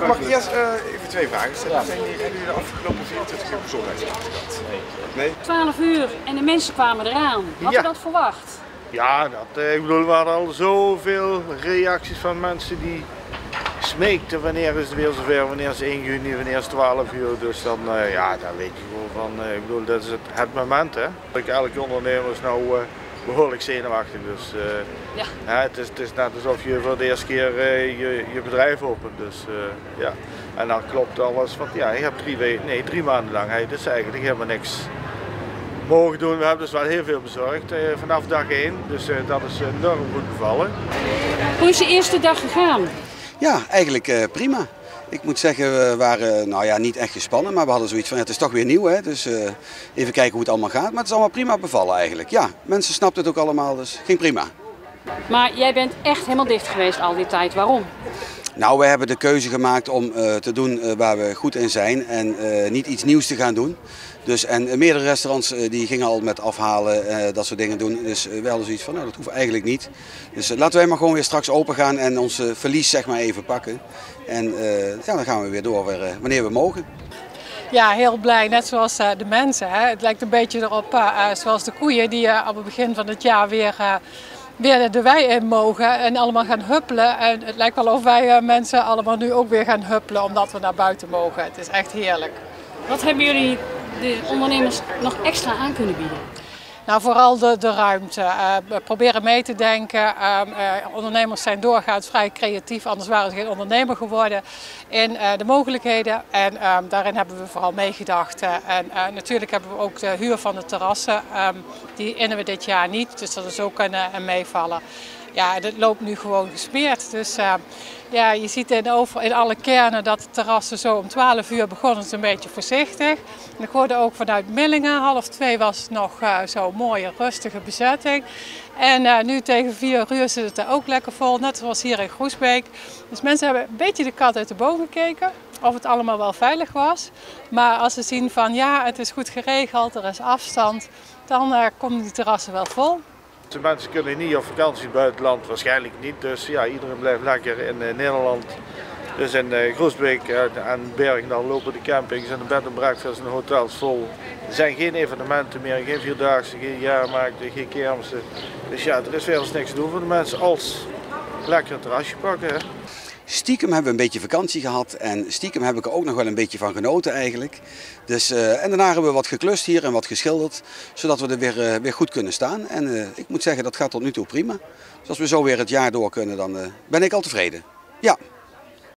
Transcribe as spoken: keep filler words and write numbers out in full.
Mag ik eerst uh, even twee vragen stellen? Ja. Zijn jullie, hebben jullie de afgelopen vierentwintig uur gezondheidsdienst gehad? Nee. nee? twaalf uur en de mensen kwamen eraan. Had ja. je dat verwacht? Ja, dat, ik bedoel, we hadden al zoveel reacties van mensen die smeekten wanneer is het weer zover, wanneer is één juni, wanneer is twaalf uur. Dus dan, uh, ja, dan weet je gewoon van, uh, ik bedoel, dat is het, het moment hè. Elke ondernemer is nou uh, behoorlijk zenuwachtig, dus uh, ja. Ja, het, is, het is net alsof je voor de eerste keer uh, je, je bedrijf opent. Dus, uh, ja. En dan klopt alles, want ja, je hebt drie, weken, nee, drie maanden lang, hey, dus eigenlijk helemaal niks mogen doen. We hebben dus wel heel veel bezorgd uh, vanaf dag één, dus uh, dat is enorm goed bevallen. Hoe is de eerste dag gegaan? Ja, eigenlijk uh, prima. Ik moet zeggen, we waren nou ja, niet echt gespannen, maar we hadden zoiets van het is toch weer nieuw. Hè? Dus uh, even kijken hoe het allemaal gaat. Maar het is allemaal prima bevallen eigenlijk. Ja, mensen snapten het ook allemaal, dus ging prima. Maar jij bent echt helemaal dicht geweest al die tijd. Waarom? Nou, we hebben de keuze gemaakt om uh, te doen uh, waar we goed in zijn en uh, niet iets nieuws te gaan doen. Dus, en uh, meerdere restaurants uh, die gingen al met afhalen, uh, dat soort dingen doen. Dus uh, we hadden zoiets van, nou dat hoeft eigenlijk niet. Dus uh, laten wij maar gewoon weer straks open gaan en ons uh, verlies zeg maar even pakken. En uh, ja, dan gaan we weer door weer, uh, wanneer we mogen. Ja, heel blij. Net zoals uh, de mensen. Hè. Het lijkt een beetje erop uh, zoals de koeien die uh, op het begin van het jaar weer... Uh, weer de wei in mogen en allemaal gaan huppelen. En het lijkt wel of wij mensen allemaal nu ook weer gaan huppelen omdat we naar buiten mogen. Het is echt heerlijk. Wat hebben jullie de ondernemers nog extra aan kunnen bieden? Nou, vooral de, de ruimte. Uh, we proberen mee te denken. Uh, uh, ondernemers zijn doorgaans vrij creatief, anders waren ze geen ondernemer geworden. In uh, de mogelijkheden en uh, daarin hebben we vooral meegedacht. Uh, en uh, natuurlijk hebben we ook de huur van de terrassen. Um, die innen we dit jaar niet, dus dat is ook een, een meevallen. Ja, het loopt nu gewoon gesmeerd. Dus uh, ja, je ziet in, over, in alle kernen dat de terrassen zo om twaalf uur begonnen ze een beetje voorzichtig. En ik hoorde ook vanuit Millingen, half twee was het nog uh, zo'n mooie rustige bezetting. En uh, nu tegen vier uur zit het er ook lekker vol, net zoals hier in Groesbeek. Dus mensen hebben een beetje de kat uit de boom gekeken. Of het allemaal wel veilig was. Maar als ze zien van ja, het is goed geregeld, er is afstand, dan uh, komen die terrassen wel vol. De mensen kunnen niet op vakantie in het buitenland, waarschijnlijk niet. Dus ja, iedereen blijft lekker in uh, Nederland. Dus in uh, Groesbeek uh, en Bergendal lopen de campings en de bed en breakfast en de hotels vol. Er zijn geen evenementen meer, geen vierdaagse, geen jaarmarkten, geen kermissen. Dus ja, er is veel niks te doen voor de mensen als lekker een terrasje pakken. Hè. Stiekem hebben we een beetje vakantie gehad en stiekem heb ik er ook nog wel een beetje van genoten eigenlijk. Dus, uh, en daarna hebben we wat geklust hier en wat geschilderd, zodat we er weer, uh, weer goed kunnen staan. En uh, ik moet zeggen, dat gaat tot nu toe prima. Dus als we zo weer het jaar door kunnen, dan uh, ben ik al tevreden. Ja.